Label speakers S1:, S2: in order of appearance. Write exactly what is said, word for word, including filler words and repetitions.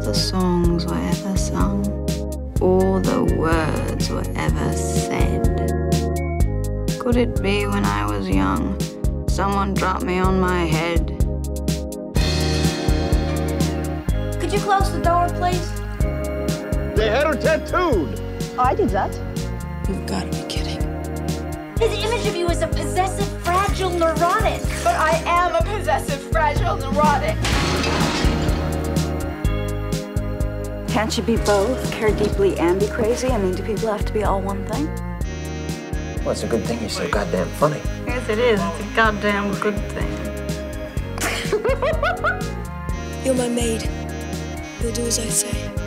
S1: the songs were ever sung, all the words were ever said. Could it be when I was young, someone dropped me on my head?
S2: Could you close the door, please?
S3: They had her tattooed.
S4: Oh, I did that.
S1: You've got to be kidding.
S2: His image of you is a possessive, fragile neurotic.
S5: But I am a possessive, fragile neurotic.
S4: Can't you be both? Care deeply and be crazy? I mean, do people have to be all one thing?
S6: Well, it's a good thing you're so goddamn funny.
S1: Yes, it is. It's a goddamn good thing.
S7: You're my maid. You'll do as I say.